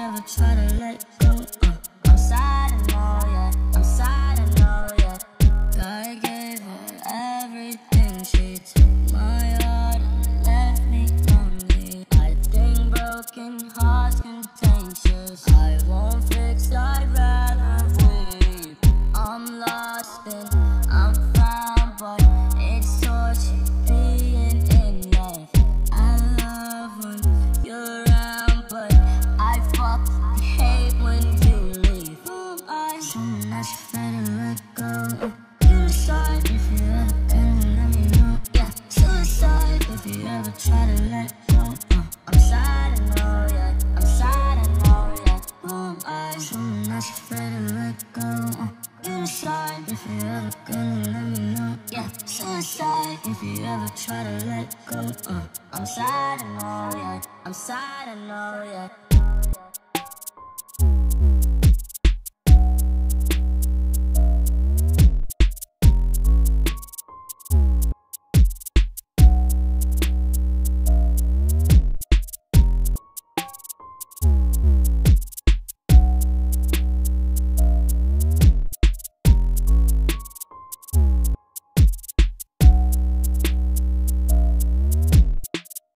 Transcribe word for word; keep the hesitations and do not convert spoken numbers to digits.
ever try to let go, uh, I'm sad and all, yeah, I'm sad and all, yeah. I gave her everything, she took my heart and left me lonely. I think broken hearts contentious, I won't fix, I'd rather weep. I'm lost and I'm found, but it's torture being in love. I love when you're around, but I fucking hate when you leave. I'm assuming that you're ready to let go. You decide if you ever can, let me know. Yeah, suicide if you ever try to let go. Uh, I'm sad and all, yeah, I'm sad and all, yeah. Who am I? Assuming that you're ready to let go. Uh, you decide if you ever can, let me know. Yeah, suicide if you ever try to let go. Uh, I'm sad and all, yeah, I'm sad and all, yeah.